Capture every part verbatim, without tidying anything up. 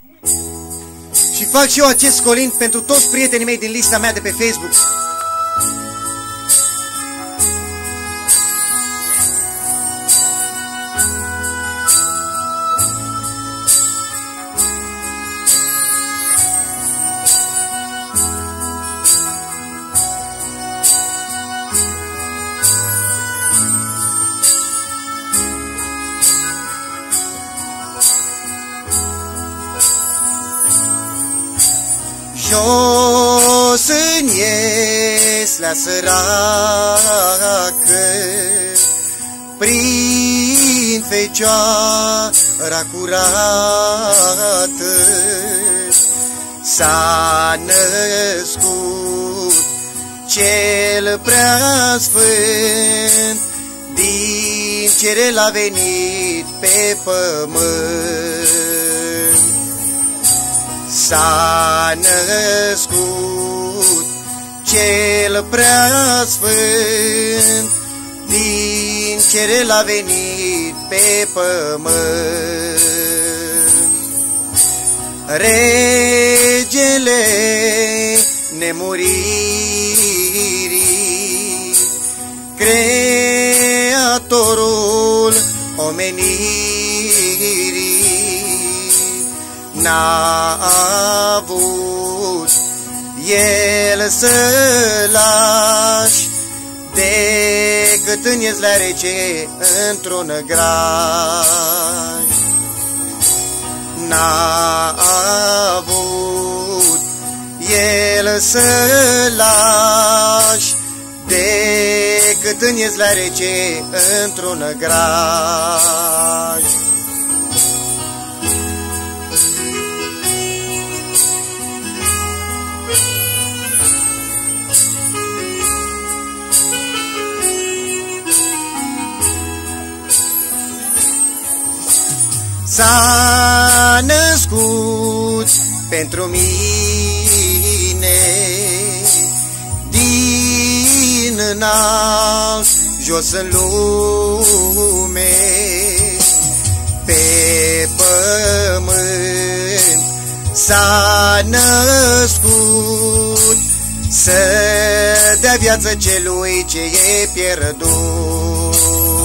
Și fac și eu acest colind pentru toți prietenii mei din lista mea de pe Facebook. Jos în ieslea săracă, prin fecioara curată, s-a născut cel preasfânt, din cer el a venit pe pământ. S-a născut cel preasfânt, din cer el a venit pe pământ. Regele nemuririi, creatorul omenirii, n-a avut el să lași decât în ieslea rece într-un graj. N-a avut el să lași decât în ieslea rece într-un graj. S-a născut pentru mine, din înalt jos în lume, pe pământ s-a născut, să dea viață celui ce e pierdut.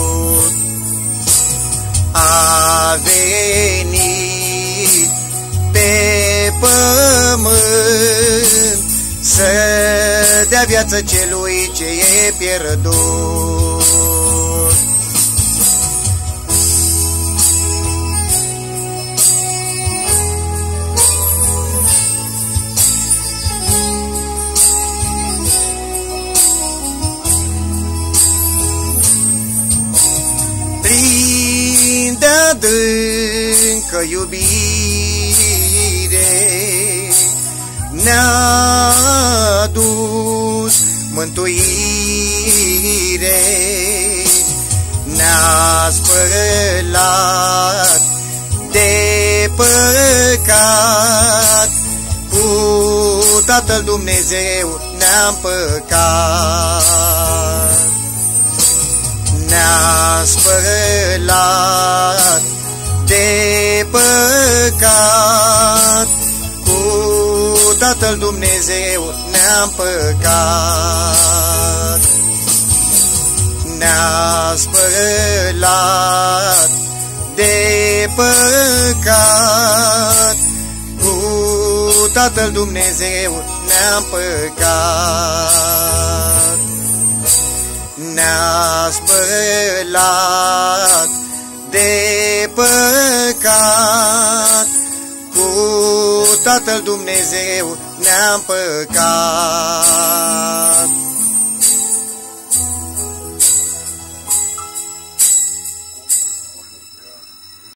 A venit pe pământ, să dea viață celui ce e pierdut. Prin de-adâncă iubire ne-a adus mântuire, ne-a spălat de păcat, cu Tatăl Dumnezeu ne-am păcat. Ne-a spălat de păcat, cu Tatăl Dumnezeu ne-am păcat. Ne-a spălat de păcat, cu Tatăl Dumnezeu ne-am păcat. Ne-a spălat de păcat, cu Tatăl Dumnezeu ne-am păcat.